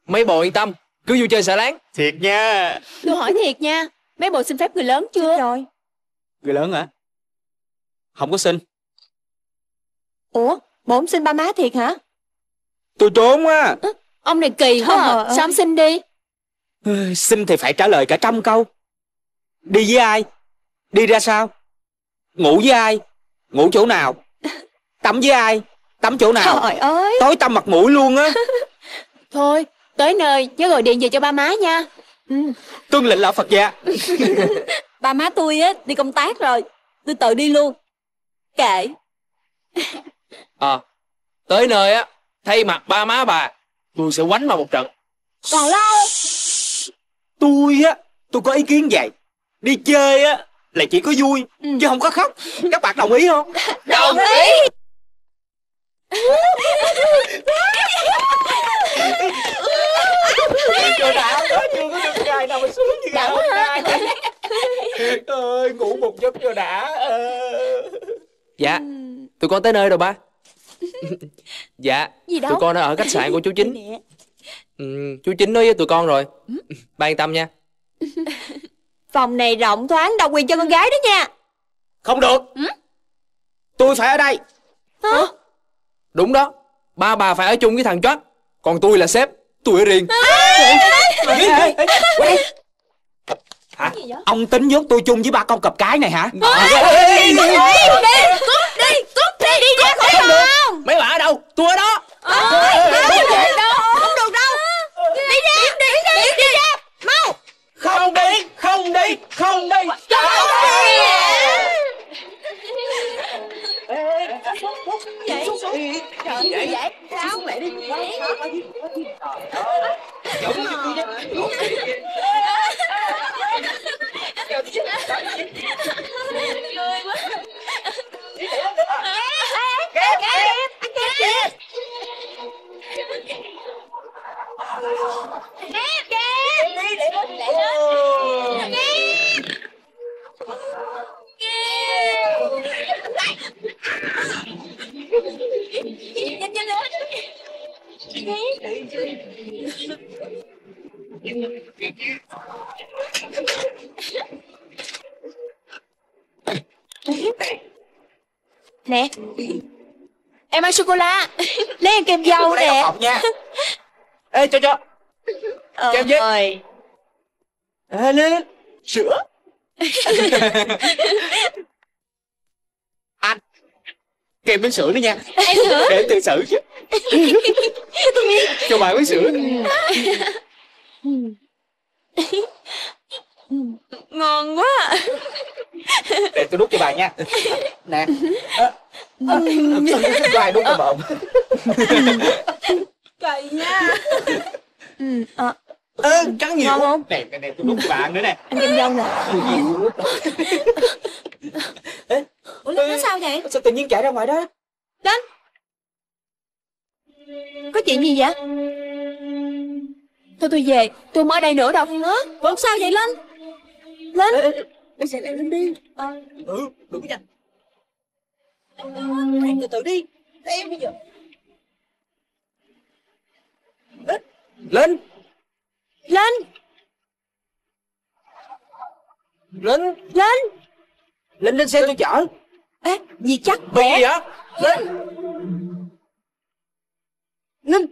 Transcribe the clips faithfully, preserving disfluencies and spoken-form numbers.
Mấy bồ yên tâm, cứ vui chơi xả láng. Thiệt nha. Tôi hỏi thiệt nha, mấy bồ xin phép người lớn chưa? Rồi. Người lớn hả? Không có xin. Ủa, bộ không xin ba má thiệt hả? Tôi trốn á. À, ông này kỳ quá à. Sao ông xin đi? Xin thì phải trả lời cả trăm câu. Đi với ai? Đi ra sao? Ngủ với ai? Ngủ chỗ nào? Tắm với ai? Tắm chỗ nào? Trời ơi, tối tăm mặt mũi luôn á. Thôi, tới nơi nhớ gọi điện về cho ba má nha. Ừ. Tuân lệnh lão Phật gia. Ba má tôi á đi công tác rồi, tôi tự đi luôn. Kệ. Ờ à, tới nơi á, thay mặt ba má bà, tôi sẽ quánh bà một trận. Còn lâu. Tôi á, tôi có ý kiến vậy. Đi chơi á là chỉ có vui, ừ. chứ không có khóc. Các bạn đồng ý không? Đồng ý. Chưa đã, chưa có được ngày nào mà sướng như ngày hôm nay. Ơi, ngủ một giấc cho đã. Dạ, tụi con tới nơi rồi ba. Dạ, gì đâu? Tụi con đã ở khách sạn của chú Chính. Ừ, chú Chính nói với tụi con rồi. Ba yên tâm nha. Phòng này rộng thoáng, độc quyền cho con gái đó nha. Không được. ừ? Tôi phải ở đây. Hả? Đúng đó, ba bà phải ở chung với thằng Choát. Còn tôi là sếp, tôi ở riêng. Hả? Ông tính nhốt tôi chung với ba con cọp cái này hả? Đi, đi, đi, cút đi, cút đi, đi ra khỏi phòng. Mấy bà ở đâu? Tôi ở đó. Không được đâu, không được đâu. Đi ra, đi ra, đi ra, mau. Không đi, không đi, không đi. Vậy? Trời ơi, vậy? Sao mẹ đi? Nè, em ăn sô cô la. lấy ăn kem dâu nè. Nha. Ê, cho cho. Kem với. Ơi. Ê, lên. Sữa. Anh. Kem với sữa nữa nha. Em sữa. Để tự xử chứ. Cho bà với sữa. Ngon quá. Để tôi đút cho bà nha. Nè. Bài đút cho bộn. Cậy nha. Ừ, à. Ơ, cắn nhiều ngon không? Nè, nè, tôi đút cho bà ăn nữa nè. Ăn kem dâu nè. Ê, ủa Linh nó sao vậy? Sao tự nhiên chạy ra ngoài đó? Linh, có chuyện gì vậy? Thôi tôi về, tôi không ở đây nữa đâu. Hả? Ủa sao vậy Linh? Linh, Ê, ê, ê, xe này Linh đi. à. Ừ, đừng có nhanh. Em từ từ đi. Thế em bây giờ. Lên. Linh, Lên. Linh. Linh lên xe tôi chở. Ê, gì chắc Bị vậy? gì vậy? Lên. Linh.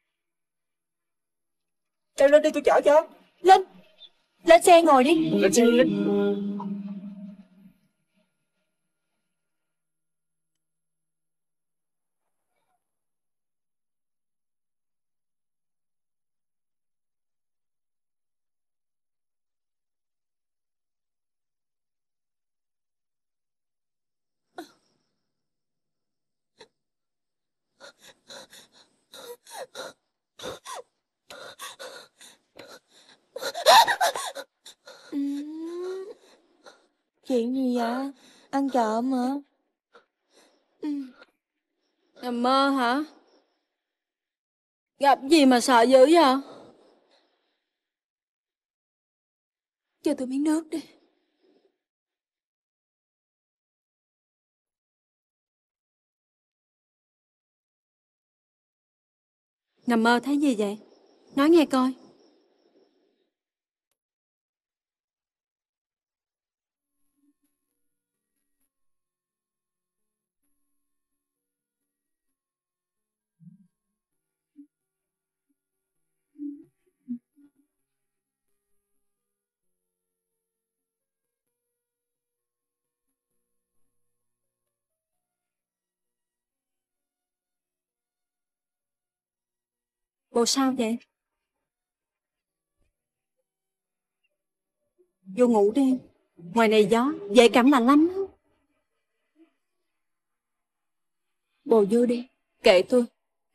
Leo lên đi tôi chở cho. Linh, lên xe ngồi đi. Lên xe Linh. Chuyện gì vậy? Ăn trộm hả? Ừ. Nằm mơ hả? Gặp gì mà sợ dữ vậy? Cho tôi miếng nước đi. Nằm mơ thấy gì vậy? Nói nghe coi. Bộ sao vậy? Vô ngủ đi. Ngoài này gió, dễ cảm lạnh lắm. Bồ vô đi, kệ tôi.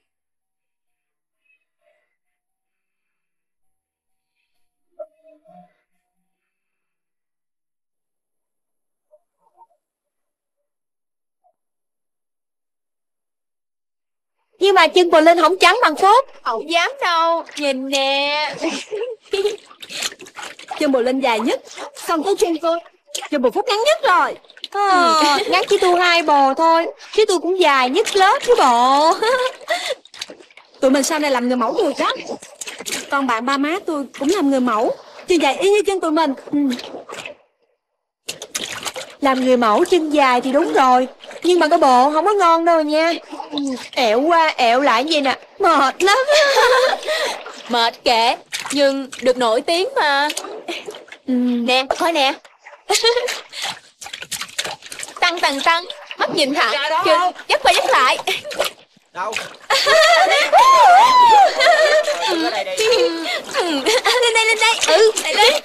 Nhưng mà chân bò Linh không trắng bằng Phúc. Không dám đâu. Nhìn nè. Chân Bồ Linh dài nhất, xong tới chân tôi. Chân Bồ Phúc ngắn nhất rồi. À, ngắn chỉ tôi hai bò thôi, chứ tôi cũng dài nhất lớp chứ bộ. Tụi mình sau này làm người mẫu được đó. Còn bạn ba má tôi cũng làm người mẫu, chân dài y như chân tụi mình. Ừ. Làm người mẫu chân dài thì đúng rồi, nhưng mà cái bộ không có ngon đâu nha. Ẹo qua ẹo lại vậy nè, mệt lắm. Mệt kệ, nhưng được nổi tiếng mà. Ừ, nè, thôi nè. Tăng tăng tăng, mắt nhìn thẳng, chân dắt qua dắt lại. Đâu? Ừ. Lên đây, lên đây. Ừ, lại đây.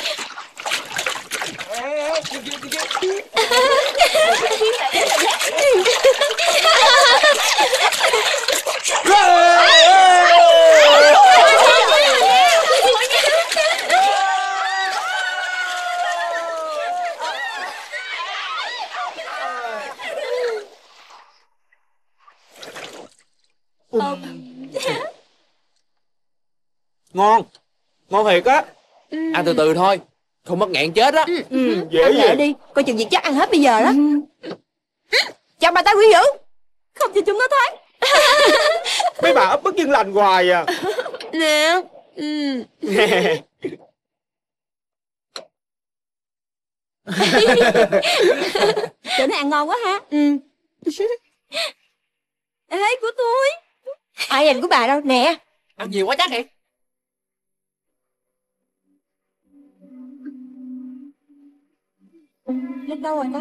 Ngon. Ngon thiệt á. Ăn từ từ thôi, không mất nghẹn chết á. Ừ, Ừ, dễ ăn lẹ gì. đi, coi chừng việc chắc ăn hết bây giờ đó. Chào bà ta quý dữ. Không cho chúng nó thấy. Mấy bà ấp bức chân lành hoài à. Nè. Ừ. Nè. Chỗ này ăn ngon quá ha. Ừ. Ê, của tôi. Ai dành của bà đâu, nè. Ăn nhiều quá chắc vậy. Linh đâu rồi ta?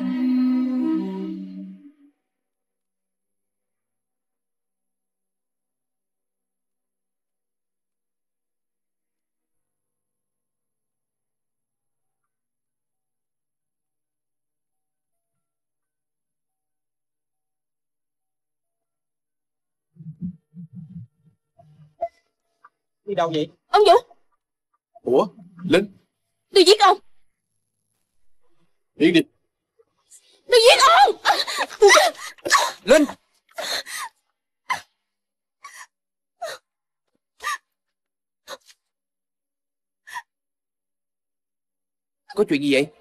Đi đâu vậy? Ông Vũ, Ủa, Linh, tôi giết ông. đi đi. Tôi giết ông. Linh, có chuyện gì vậy?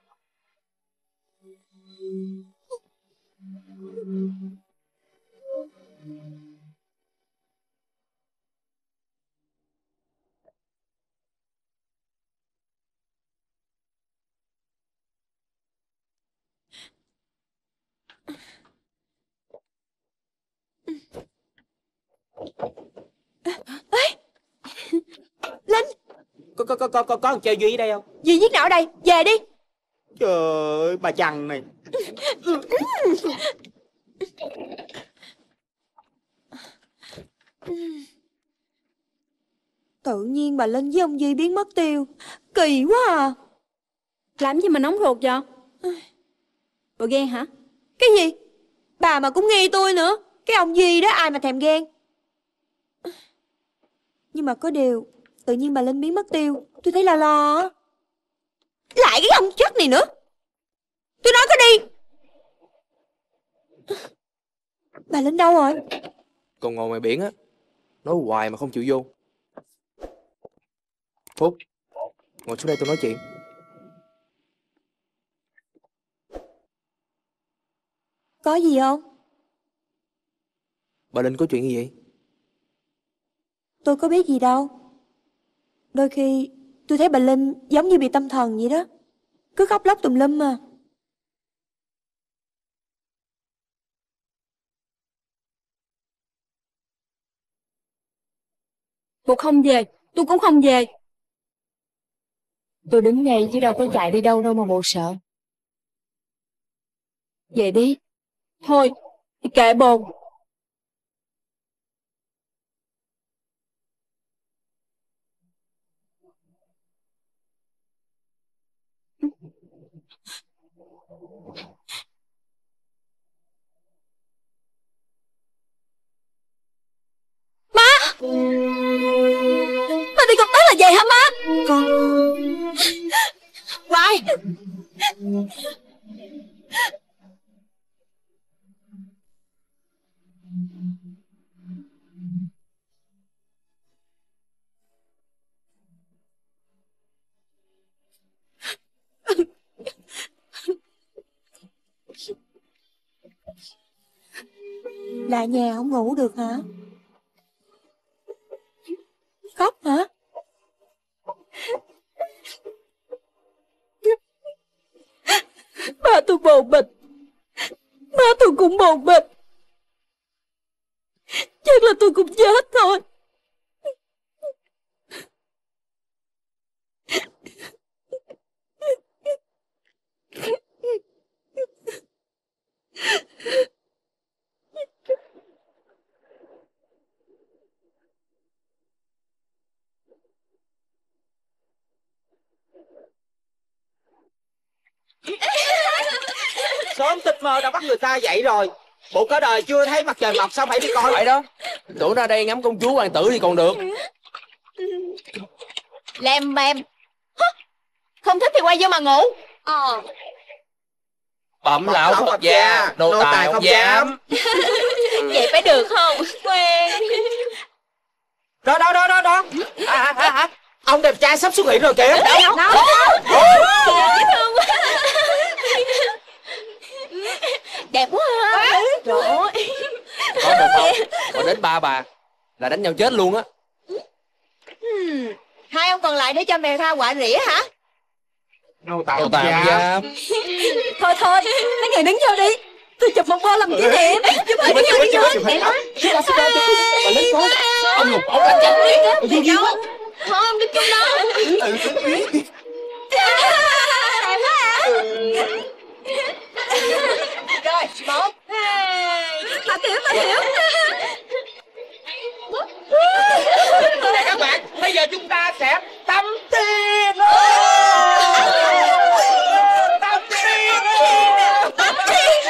Linh, Có có có có có, có thằng chơi Duy ở đây không? Duy giết nào ở đây, về đi. Trời ơi, bà chằn này. Tự nhiên bà Linh với ông Duy biến mất tiêu. Kỳ quá à. Làm gì mà nóng ruột vậy? Bộ ghen hả? Cái gì? Bà mà cũng nghi tôi nữa. Cái ông Duy đó ai mà thèm ghen. Nhưng mà có điều, tự nhiên bà Linh biến mất tiêu, tôi thấy lo lo. Lại cái ông chất này nữa. Tôi nói có đi. Bà Linh đâu rồi? Còn ngồi ngoài biển á, nói hoài mà không chịu vô. Phúc, ngồi xuống đây tôi nói chuyện. Có gì không? Bà Linh có chuyện gì vậy? Tôi có biết gì đâu. Đôi khi tôi thấy bà Linh giống như bị tâm thần vậy đó. Cứ khóc lóc tùm lum mà. Bộ không về, tôi cũng không về. Tôi đứng đây chứ đâu có chạy đi đâu đâu mà bộ sợ. Về đi. Thôi, kệ bồ. Má! Má đi công tác là về hả má? Con... Hoài! Lại nhà không ngủ được hả? Khóc hả? Ba tôi bầu bịch. Má tôi cũng bầu bịch. Chắc là tôi cũng chết thôi. Sớm tích mơ đã bắt người ta dậy rồi. Bộ cả đời chưa thấy mặt trời mọc sao phải đi coi. Phải đó. Tưởng ra đây ngắm công chúa hoàng tử thì còn được. Lem bem. Không thích thì quay vô mà ngủ. Ờ. Bẩm lão Phật gia, nô tài không dám. Vậy phải được không? Quen. Đó đó đó đó đó. À, à, à, à. Ông đẹp trai sắp xuất hiện rồi kìa. Đâu? Đâu? Dễ thương quá. Đẹp quá ha. Trời ơi. Có một không? Còn đến ba bà là đánh nhau chết luôn á. Hmm. Hai ông còn lại để cho mèo tha quả rỉa hả? Nô tài Nô tài không dám. Thôi thôi, mấy người đứng vô đi. Tôi chụp một bo làm kỷ niệm. Chụp hình Chụp hình, chụp hình, chụp chụp hình. Bà lên con. Ông ngục ổng đánh chặt đi. Đi đâu? Thôi ông đi chung đâu. Đẹp quá à. Rồi, một, hai. Bà Tiểu, bà Tiểu. Các bạn, bây giờ chúng ta sẽ tắm tiên. Tắm tiên. Tắm tiên.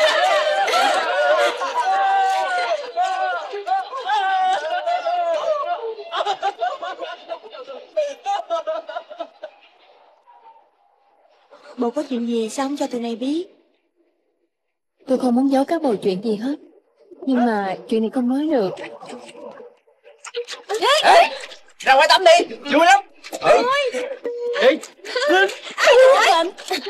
Bộ có chuyện gì sao không cho tụi này biết? Tôi không muốn giấu các bầu chuyện gì hết. Nhưng mà chuyện này không nói được. Ê, ra ngoài tắm đi, vui lắm. Ừ. Đi. Anh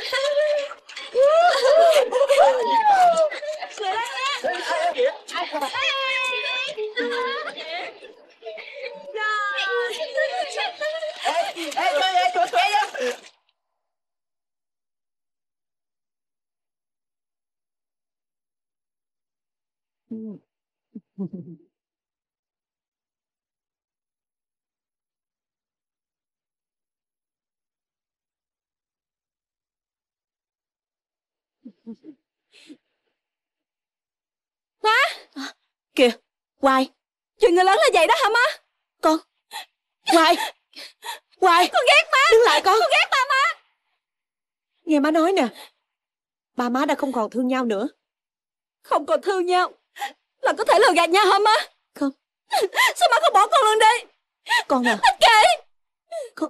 má. Kìa, Hoài. Chuyện người lớn là vậy đó hả má? Con. Hoài. Hoài. Con ghét má. Đứng lại con. Con ghét ba má. Nghe má nói nè. Ba má đã không còn thương nhau nữa. Không còn thương nhau là có thể lừa gạt nhau hả má? Không. Sao má không bỏ con luôn đi? Con à. Ích kỷ. Con.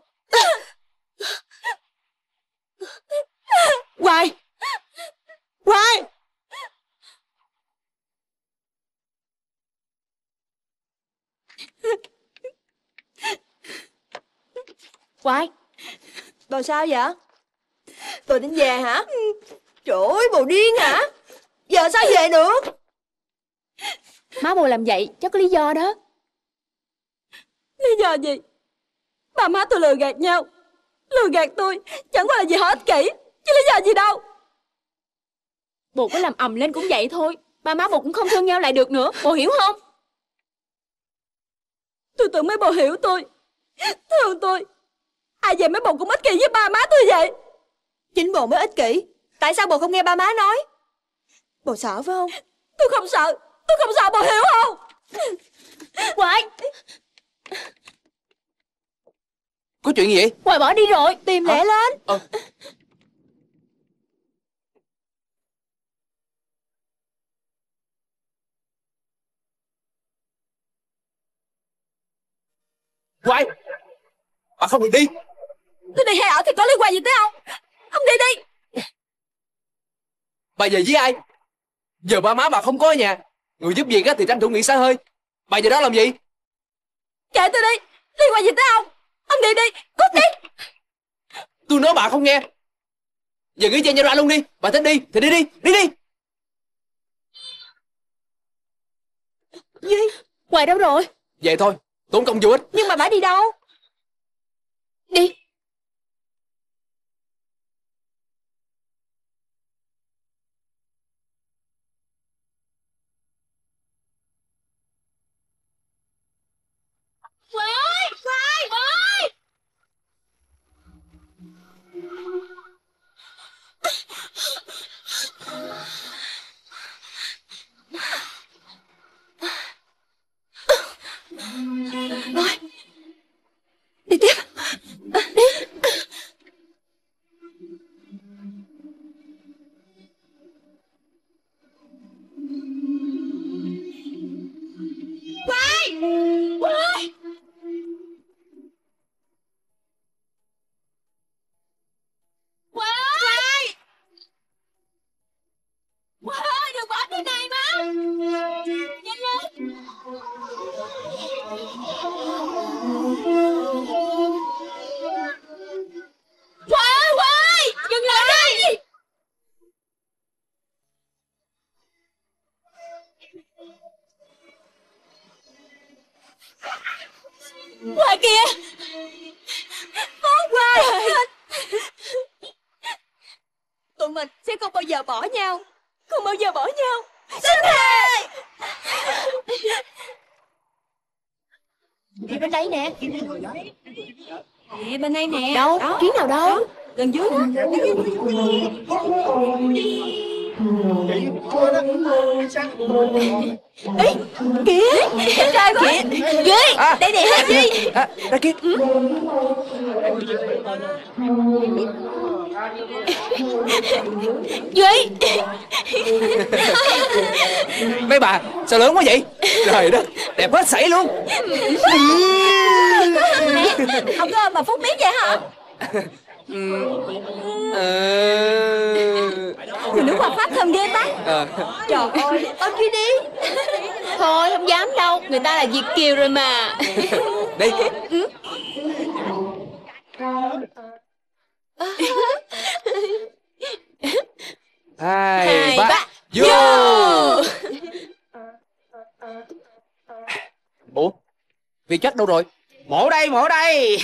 Hoài. Hoài. Hoài. Rồi sao vậy? Tôi đến về hả? Trời ơi, bồ điên hả? Giờ sao về được? Má bồ làm vậy chắc có lý do đó. Lý do gì? Ba má tôi lừa gạt nhau. Lừa gạt tôi chẳng qua là vì họ ích kỷ, chứ lý do gì đâu. Bồ có làm ầm lên cũng vậy thôi. Ba má bồ cũng không thương nhau lại được nữa. Bồ hiểu không? Tôi tưởng mấy bồ hiểu tôi, thương tôi. Ai về mấy bồ cũng ích kỷ với ba má tôi vậy. Chính bồ mới ích kỷ. Tại sao bồ không nghe ba má nói? Bồ sợ phải không? Tôi không sợ. Tôi không sợ, bồ hiểu không? Hoài, Có chuyện gì vậy? Hoài bỏ đi rồi. Tìm lẹ lên. Ờ. Hoài, bà không được đi. Tôi đi hay ở thì có liên quan gì tới ông? Ông đi đi. Bà về với ai? Giờ ba má bà không có ở nhà. Người giúp việc á thì tranh thủ nghỉ xả hơi. Bà về đó làm gì? Kệ tôi đi. Liên quan gì tới ông? Ông đi đi. Cút đi. Tôi nói bà không nghe. Giờ nghỉ chơi nhau ra luôn đi. Bà thích đi thì đi đi. Đi đi. Gì? Hoài đâu rồi? Về thôi, tốn công vô ích. Nhưng mà bà đi đâu? Đi. Hoài, Hoài, Hoài. Rồi. Đi tiếp. Đi. Hoài, Hoài. Hoài, Hoài, đừng bỏ cái này mà. Nhanh lên. Hoài, Hoài, dừng lại đi. Hoài kìa. Hoài. Tụi mình sẽ không bao giờ bỏ nhau. Không bao giờ bỏ nhau. Xin thề. Đi bên đây nè. Nè, bên đây nè. Đâu? Đó. Chuyến nào đâu? Gần dưới nè. Ý, kìa. Đẹp trai quá. Ghê. À, Đây nè Hà Chi. À, ra kia. Duy. Mấy bà, sao lớn quá vậy? Trời đất, đẹp hết sảy luôn. Không có mà Phúc biết vậy hả? Người nước hoa phát thơm ghê ta. Ờ. Trời ơi, ôm Duy đi. Thôi không dám đâu. Người ta là Việt kiều rồi mà. Đi. Hai, Hai, ba, ba, vô. Ủa, Việt Chất đâu rồi? Mổ đây, mổ đây.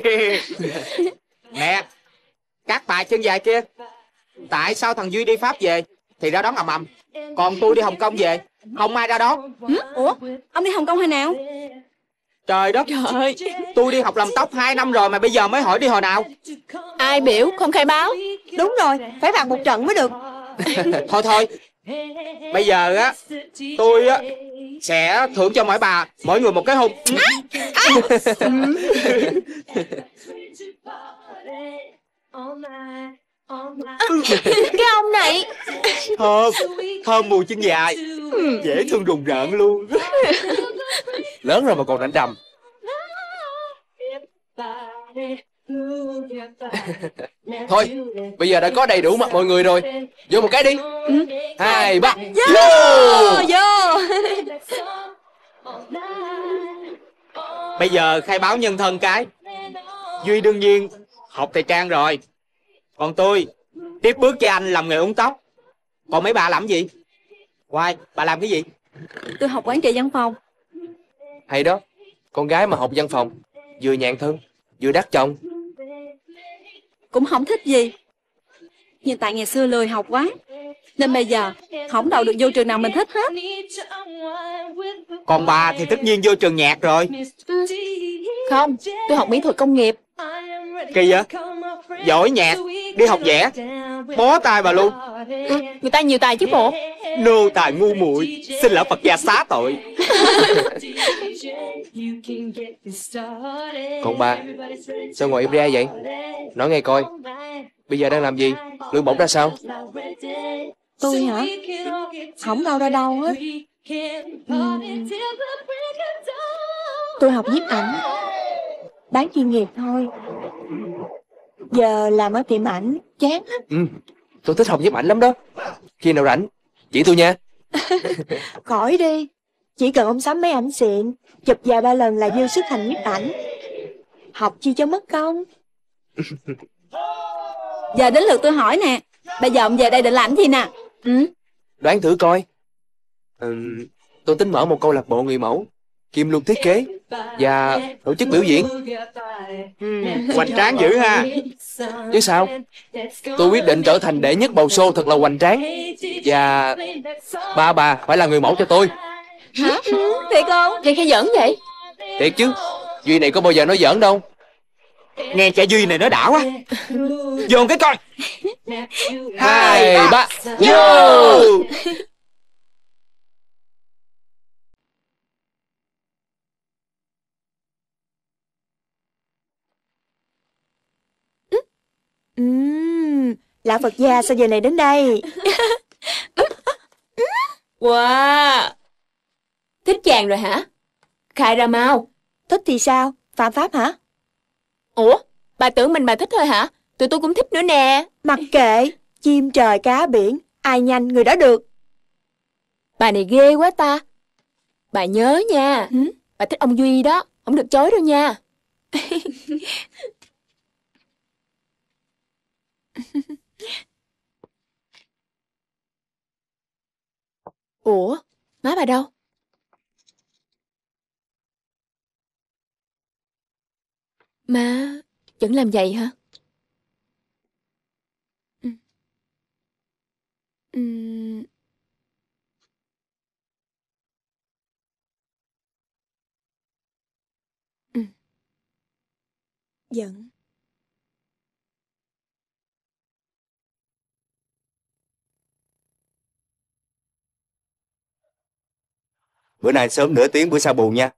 Nè, các bà chân dài kia, tại sao thằng Duy đi Pháp về thì ra đón ầm ầm, còn tôi đi Hồng Kông về không ai ra đón? Ủa, ông đi Hồng Kông hồi nào? Trời đất ơi, tôi đi học làm tóc hai năm rồi mà bây giờ mới hỏi đi hồi nào. Ai biểu không khai báo? Đúng rồi, phải phạt một trận mới được. Thôi thôi, bây giờ á tôi á sẽ thưởng cho mỗi bà mỗi người một cái hôn. Cái ông này. Thơm, thơm mùi chân dài, dễ thương rùng rợn luôn. Lớn rồi mà còn đánh đầm. Thôi, bây giờ đã có đầy đủ mặt mọi người rồi. Vô một cái đi. Hai, ba, vô. Vô. Bây giờ khai báo nhân thân cái. Duy đương nhiên học thời trang rồi, còn tôi tiếp bước cho anh làm nghề uống tóc. Còn mấy bà làm gì? Hoài, bà làm cái gì? Tôi học quản trị văn phòng. Hay đó, con gái mà học văn phòng, vừa nhàn thân, vừa đắt chồng. Cũng không thích gì. Nhưng tại ngày xưa lười học quá, nên bây giờ không đậu được vô trường nào mình thích hết. Còn bà thì tất nhiên vô trường nhạc rồi. Không, tôi học mỹ thuật công nghiệp. Kỳ vậy? Giỏi nhạc, đi học vẽ, bó tay bà luôn. Ừ, người ta nhiều tài chứ bộ. Nô tài ngu muội, xin lỡ Phật gia xá tội. Còn bà, sao ngồi im ra vậy? Nói nghe coi, bây giờ đang làm gì? Lương bổng ra sao? Tôi hả? Không đâu ra đâu hết. Ừm, Tôi học nhiếp ảnh, bán chuyên nghiệp thôi. Giờ làm ở tiệm ảnh chán lắm. Ừ, tôi thích học nhiếp ảnh lắm đó. Khi nào rảnh, chỉ tôi nha. Khỏi đi, chỉ cần ông sắm mấy ảnh xịn, chụp vài ba lần là dư sức thành nhiếp ảnh. Học chi cho mất công. Giờ đến lượt tôi hỏi nè, bây giờ ông về đây định làm gì nè? Ừ? Đoán thử coi. Ừ, tôi tính mở một câu lạc bộ người mẫu, kiêm luôn thiết kế và tổ chức biểu diễn. Ừ, hoành tráng dữ ha. Chứ sao? Tôi quyết định trở thành đệ nhất bầu show thật là hoành tráng. Và ba bà phải là người mẫu cho tôi. Hả? Thiệt không? Vậy khai giỡn vậy? Thiệt chứ, Duy này có bao giờ nói giỡn đâu. Nghe cha Duy này nó đã quá. Dồn cái coi. Hai, ba, Vô. Ừm, Lão Phật gia sao giờ này đến đây? Wow, thích chàng rồi hả? Khai ra mau. Thích thì sao? Phạm pháp hả? Ủa, bà tưởng mình bà thích thôi hả? Tụi tôi cũng thích nữa nè. Mặc kệ, chim trời cá biển, ai nhanh người đó được. Bà này ghê quá ta. Bà nhớ nha. Ừ? Bà thích ông Duy đó, không được chối đâu nha. Ủa, má bà đâu? Má vẫn làm vậy hả? Ừ. Ừm. Ừ. Giận. Bữa nay sớm nửa tiếng, bữa sau bù nha.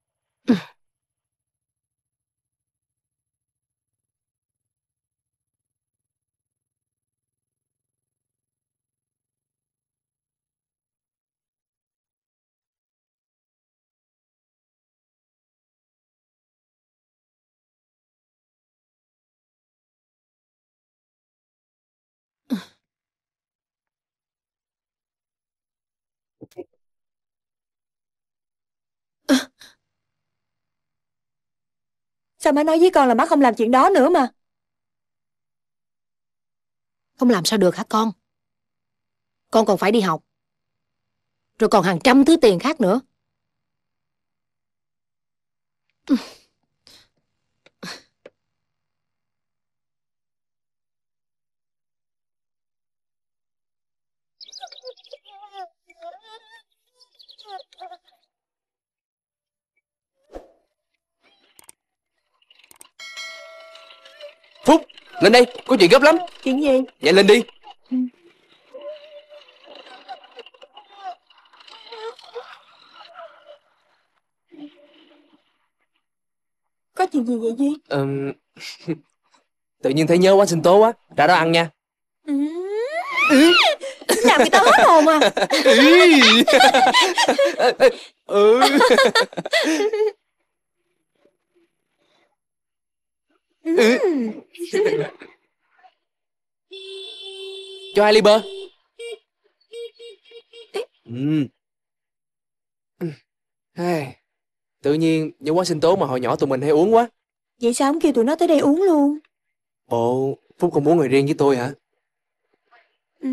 Sao má nói với con là má không làm chuyện đó nữa mà? Không làm sao được hả con? Con còn phải đi học. Rồi còn hàng trăm thứ tiền khác nữa. Phúc, lên đây, có chuyện gấp lắm. Chuyện gì? Nhanh lên đi. Có chuyện gì vậy Duy? Ừm, tự nhiên thấy nhớ quán sinh tố quá, ra đó ăn nha. Ừ. Làm người ta hết hồn à. Ừ. Ừ. Cho hai ly bơ. Ừ. Ai, tự nhiên nhớ quán sinh tố mà hồi nhỏ tụi mình hay uống quá. Vậy sao không kêu tụi nó tới đây uống luôn? Ồ, Phúc không muốn ngồi riêng với tôi hả? Ừ.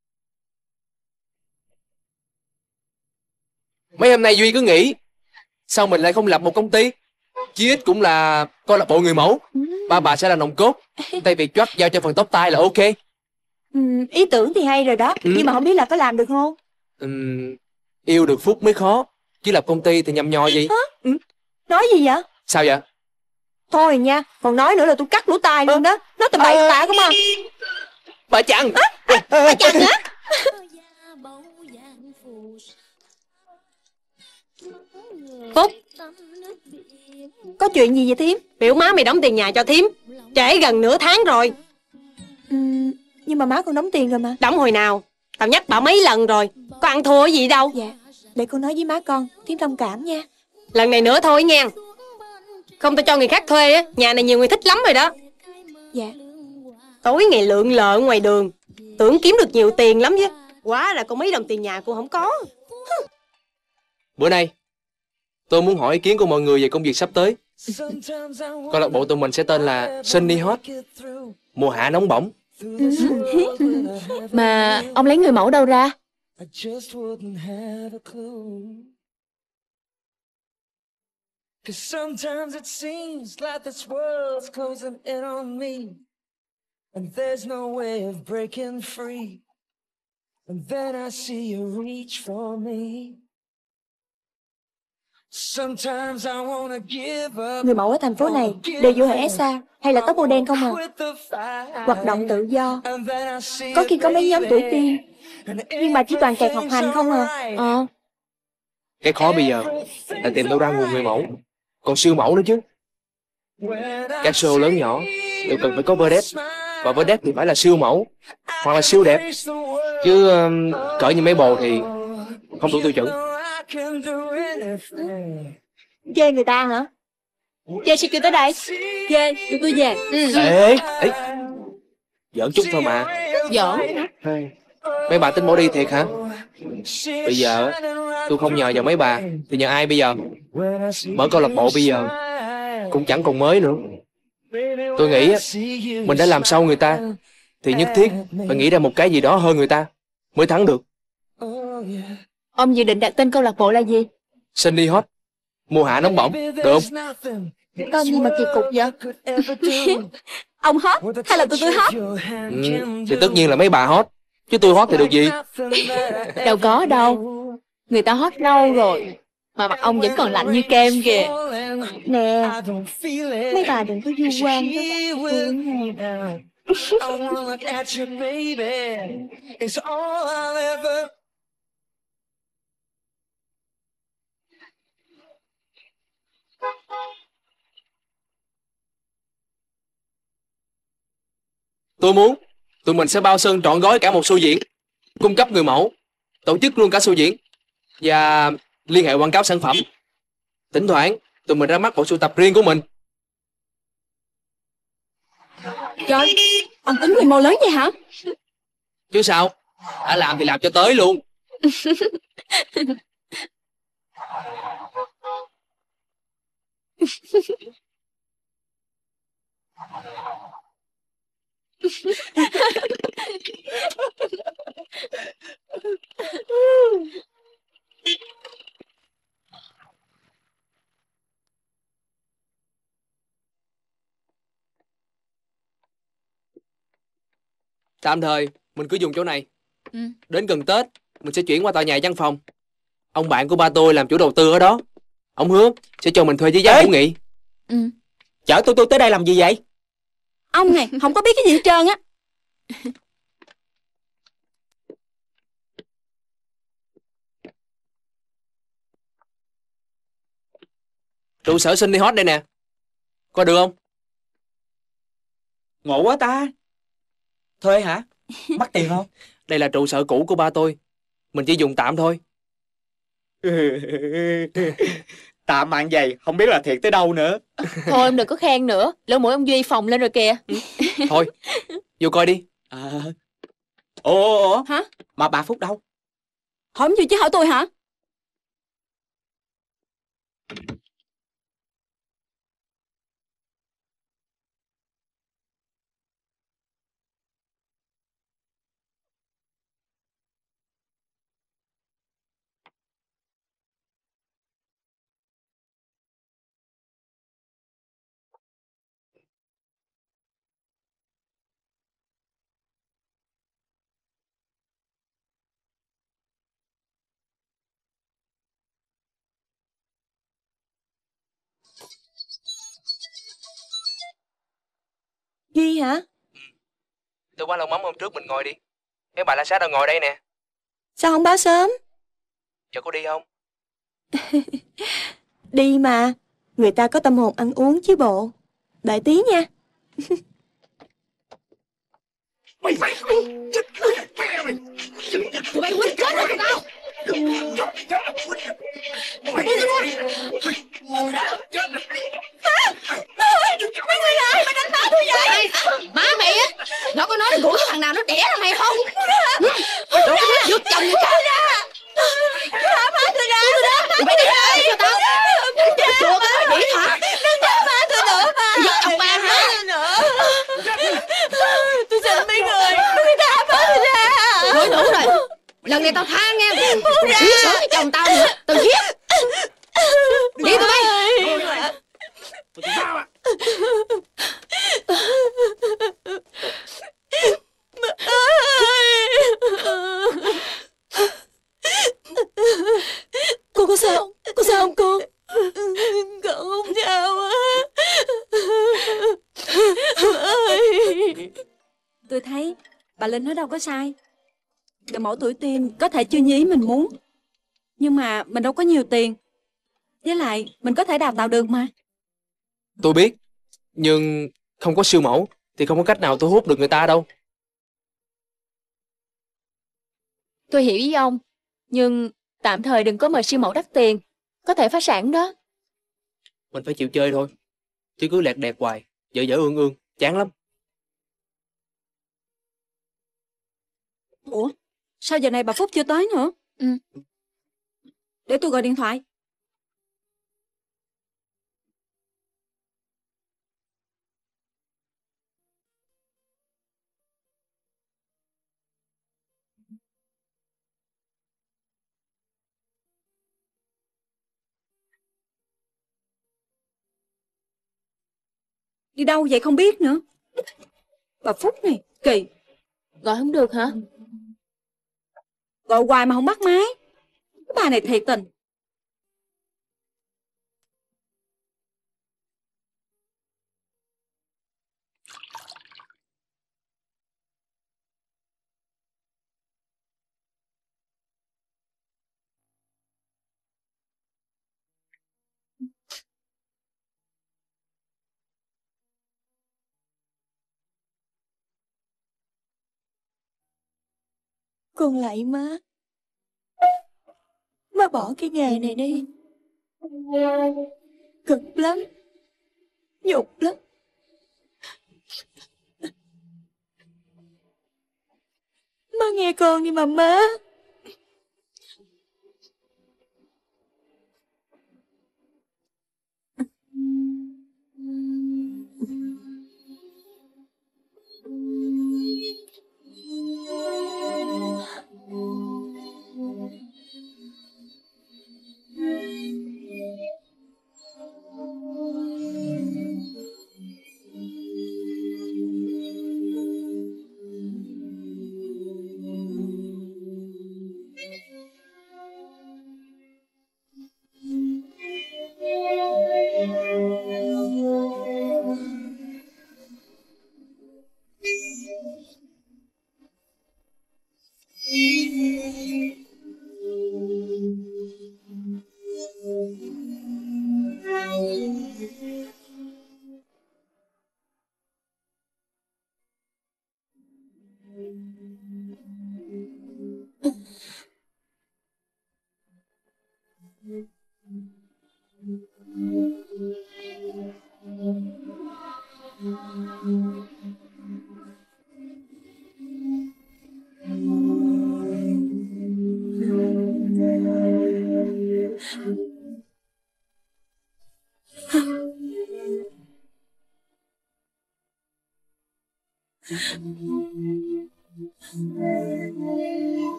Mấy hôm nay Duy cứ nghĩ Sao mình lại không lập một công ty? Chí ít cũng là câu lạc bộ người mẫu. Ba bà sẽ là nòng cốt. Tay việc Jack giao cho phần tóc tai là ok. Ừ, ý tưởng thì hay rồi đó, Ừ. nhưng mà không biết là có làm được không? Ừm, yêu được Phúc mới khó, chứ lập công ty thì nhầm nhò gì. Hả? Ừ. Nói gì vậy? Sao vậy? Thôi nha, còn nói nữa là tôi cắt lỗ tai luôn đó. Nói tầm bậy À. tạ không à. Bà Chằn. Bà Chằn hả? Phúc, Có chuyện gì vậy thím? biểu má mày đóng tiền nhà cho thím. Trễ gần nửa tháng rồi. Ừ, nhưng mà má con đóng tiền rồi mà. Đóng hồi nào? Tao nhắc bà mấy lần rồi. Có ăn thua gì đâu. Dạ, để con nói với má con, thím thông cảm nha. Lần này nữa thôi nha. Không tao cho người khác thuê á. Nhà này nhiều người thích lắm rồi đó. Dạ. Tối ngày lượn lợ ngoài đường, tưởng kiếm được nhiều tiền lắm chứ. Quá là có mấy đồng tiền nhà cô không có. Bữa nay tôi muốn hỏi ý kiến của mọi người về công việc sắp tới. Câu lạc bộ tụi mình sẽ tên là Sunny Hot, mùa hạ nóng bỏng. Mà ông lấy người mẫu đâu ra? Cause sometimes it seems like this world's closing in on me, and there's no way of breaking free. And then I see you reach for me. Sometimes I wanna give up. Người mẫu ở thành phố này đều vô hệ ét a hay là tóc bô đen không à. Hoạt động tự do. Có khi có mấy nhóm tuổi teen, nhưng mà chỉ toàn kẹt học hành không à. Ờ. Cái khó bây giờ là tìm đâu ra nguồn người mẫu, còn siêu mẫu nữa chứ. Các show lớn nhỏ đều cần phải có vedette, và vedette thì phải là siêu mẫu hoặc là siêu đẹp, chứ um, cỡ như mấy bồ thì không đủ tiêu chuẩn. Chê người ta hả? Chê sao kêu tới đây? Ghê, đưa tôi về. Ừ. Ê, ê, giỡn chút thôi mà. Giỡn. Hey, mấy bà tính bỏ đi thiệt hả? Bây giờ tôi không nhờ vào mấy bà thì nhờ ai bây giờ? Mở câu lạc bộ bây giờ cũng chẳng còn mới nữa. Tôi nghĩ mình đã làm sau người ta thì nhất thiết phải nghĩ ra một cái gì đó hơn người ta mới thắng được. Ông dự định đặt tên câu lạc bộ là gì? Sunny Hot, mùa hạ nóng bỏng, được không? Con gì mà kỳ cục vậy? Ông hot hay là tụi tôi hot? Ừ, thì tất nhiên là mấy bà hot, chứ tôi hot thì được gì. Đâu có đâu. Người ta hot lâu rồi mà mặt ông vẫn còn lạnh như kem kìa. Nè, mấy bà đừng có du quan đó. Tôi muốn tụi mình sẽ bao sân trọn gói cả một show diễn, cung cấp người mẫu, tổ chức luôn cả show diễn và liên hệ quảng cáo sản phẩm. Thỉnh thoảng tụi mình ra mắt bộ sưu tập riêng của mình. Trời, ông tính quy mô lớn vậy hả? Chứ sao, đã làm thì làm cho tới luôn. Tạm thời mình cứ dùng chỗ này. Ừ. Đến gần Tết mình sẽ chuyển qua tòa nhà văn phòng. Ông bạn của ba tôi làm chủ đầu tư ở đó. Ông hứa sẽ cho mình thuê với giá hữu nghị. Ừ. Chở tôi tôi tới đây làm gì vậy? Ông này không có biết cái gì hết trơn á. Trụ sở Sunny Hot đây nè. Coi được không? Ngộ quá ta. Thuê hả? Mắc tiền không? Đây là trụ sở cũ của ba tôi. Mình chỉ dùng tạm thôi. Tạm mạng vậy không biết là thiệt tới đâu nữa. Thôi ông đừng có khen nữa. Lỗ mũi ông Duy phồng lên rồi kìa. Thôi, vô coi đi. À. Ủa, ủa, ủa. Hả? Mà bà Phúc đâu? Hỏi gì chứ hỏi tôi hả? Đi hả? Từ quán lẩu mắm hôm trước mình ngồi đi. Mấy bà la sát đang ngồi đây nè. Sao không báo sớm? Giờ có đi không? Đi mà. Người ta có tâm hồn ăn uống chứ bộ. Đợi tí nha. Tụi bay quýnh chết rồi tụi tao. Mấy người ơi, mày đánh má tôi vậy? Má mày á, nó có nói là gũi cái thằng nào nó đẻ ra mày không? Đồ cái giật chồng người ta. Thả má tôi ra. Tụi bay đi ra cho tao. Chưa có phải đĩa hả? Đừng thả má tôi nữa mà. Giật chồng ba hả? Tôi xin mấy người. Mấy người thả má tôi ra. Thôi đủ rồi. Lần này tao tha nghe. Xí xóa cái chồng tao nữa. Tao giết. Đi tụi bay. Cô có sao không? Có sao không cô? Cậu không sao á. Tôi thấy bà Linh nói đâu có sai. Để mẫu tuổi tiên có thể chưa như ý mình muốn, nhưng mà mình đâu có nhiều tiền. Với lại mình có thể đào tạo được mà. Tôi biết. Nhưng không có siêu mẫu thì không có cách nào thu hút được người ta đâu. Tôi hiểu ý ông, nhưng tạm thời đừng có mời siêu mẫu đắt tiền, có thể phá sản đó. Mình phải chịu chơi thôi. Chứ cứ lẹt đẹt hoài, dở dở ương ương, chán lắm. Ủa, sao giờ này bà Phúc chưa tới nữa? Ừ. Để tôi gọi điện thoại. Đi đâu vậy không biết nữa. Bà Phúc này, kỳ. Gọi không được hả? Gọi hoài mà không bắt máy. Cái bà này thiệt tình. Con lạy má. Má bỏ cái nghề này đi. Cực lắm. Nhục lắm. Má nghe con đi mà má.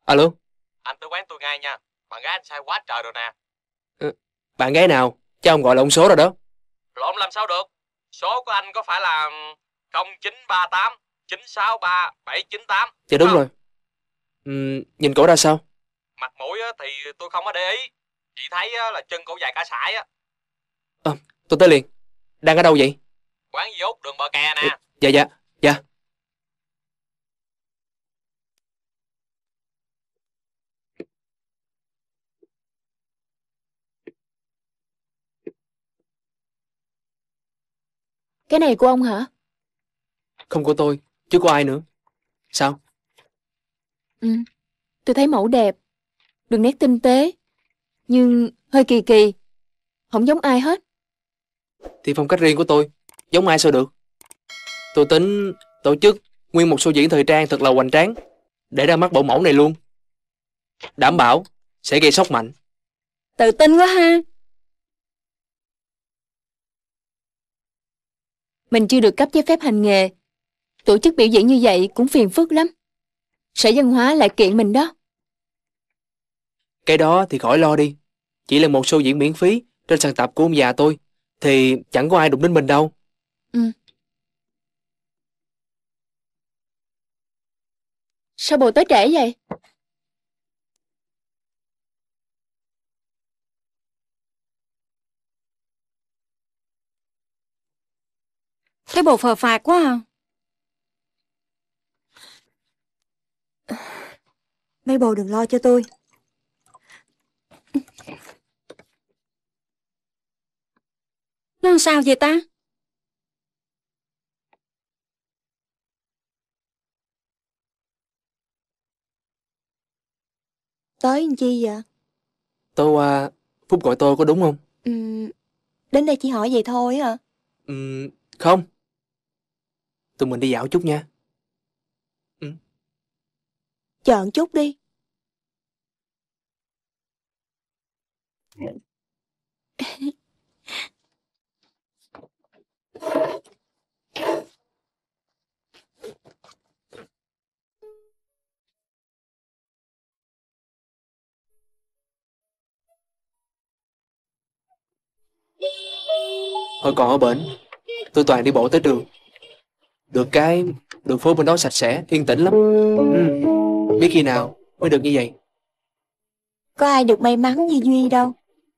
Alo. Anh tới quán tôi ngay nha. Bạn gái anh sai quá trời rồi nè. Ừ, bạn gái nào? Cho ông gọi lộn số rồi đó. Lộn làm sao được? Số của anh có phải là không chín ba tám chín sáu ba bảy chín tám? Dạ đúng rồi. Ừ, nhìn cổ ra sao? Mặt mũi thì tôi không có để ý. Chỉ thấy là chân cổ dài cả sải á. À, tôi tới liền. Đang ở đâu vậy? Quán dốt đường bờ kè nè. Dạ dạ dạ. Cái này của ông hả? Không của tôi, chứ của ai nữa. Sao? Ừ, tôi thấy mẫu đẹp, đường nét tinh tế, nhưng hơi kỳ kỳ, không giống ai hết. Thì phong cách riêng của tôi, giống ai sao được. Tôi tính tổ chức nguyên một show diễn thời trang thật là hoành tráng để ra mắt bộ mẫu này luôn. Đảm bảo sẽ gây sốc mạnh. Tự tin quá ha. Mình chưa được cấp giấy phép hành nghề, tổ chức biểu diễn như vậy cũng phiền phức lắm. Sở Văn hóa lại kiện mình đó. Cái đó thì khỏi lo đi. Chỉ là một show diễn miễn phí trên sàn tập của ông già tôi, thì chẳng có ai đụng đến mình đâu. Ừ. Sao bộ tới trễ vậy? Cái bộ phờ phạc quá à. Mấy bồ đừng lo cho tôi. Nó làm sao vậy ta? Tới làm chi vậy? Tôi qua Phúc gọi tôi có đúng không? Ừ, đến đây chỉ hỏi vậy thôi hả? Ừ, không. Tụi mình đi dạo chút nha. Ừ. Chờ một chút đi. Hồi còn ở bển, tôi toàn đi bộ tới trường. Được cái đường phố bên đó sạch sẽ, yên tĩnh lắm. Ừ. Biết khi nào mới được như vậy. Có ai được may mắn như Duy đâu.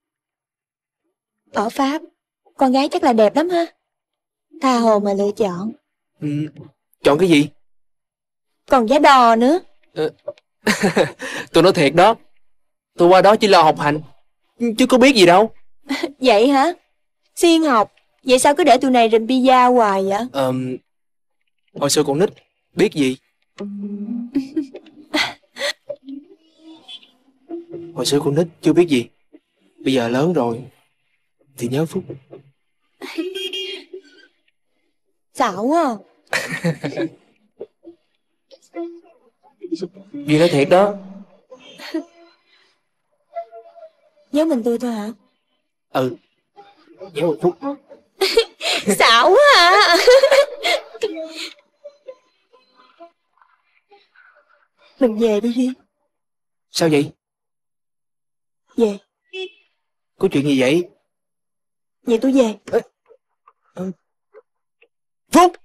Ở Pháp, con gái chắc là đẹp lắm ha. Tha hồ mà lựa chọn. Ừ. Chọn cái gì? Còn giá đò nữa. Ừ. Tôi nói thiệt đó. Tôi qua đó chỉ lo học hành, chứ có biết gì đâu. Vậy hả? Siêng học. Vậy sao cứ để tụi này rình pizza hoài vậy? Ờ, hồi xưa còn nít, biết gì. Hồi xưa con nít chưa biết gì. Bây giờ lớn rồi thì nhớ Phúc. Xạo quá à. Duy nói thiệt đó. Nhớ mình tôi thôi hả? Ừ, nhớ một Phúc. Xạo quá à. Mình về đi Duy. Sao vậy? Về. Có chuyện gì vậy? Vậy tôi về. Ê, ừ. Phúc!